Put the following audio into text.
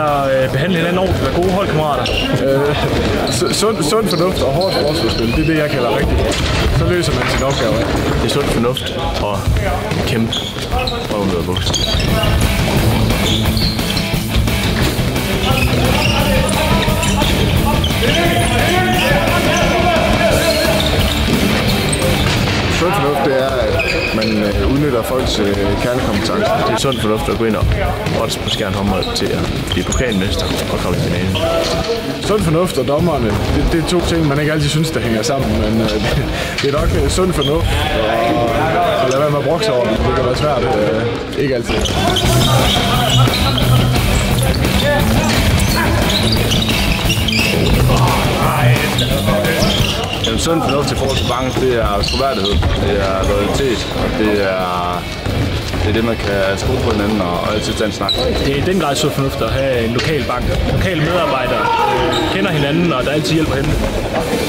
at behandle hinanden ordentligt og være gode holdkammerater. Sund fornuft og hårdt forsvarsspil, det er det, jeg kalder rigtig godt. Så løser man sin opgave af. Det er sund fornuft og kæmpe røven ud af buksen. Sund fornuft, det er, at man udnytter folks kernekompetencer. Det er sund fornuft at gå ind og odds på Skjern håndbold til at blive pokalmester og komme i finalen. Sund fornuft og dommerne, det er to ting, man ikke altid synes, der hænger sammen, men det er nok sund fornuft og lade være med at brokse over det. Det kan være svært, ikke altid. En sund fornuft i forhold til banken, det er troværdighed, det er loyalitet, og det er det, man kan stole på hinanden og altid tage en snak. Det er i den grad sund fornuft at have en lokal bank. Lokale medarbejdere kender hinanden, og der altid hjælper henne.